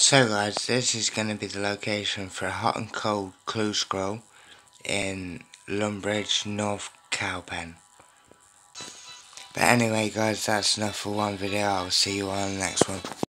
So guys, this is going to be the location for a hot and cold clue scroll in Lumbridge, North Cowpen. But anyway guys, that's enough for one video. I'll see you on the next one.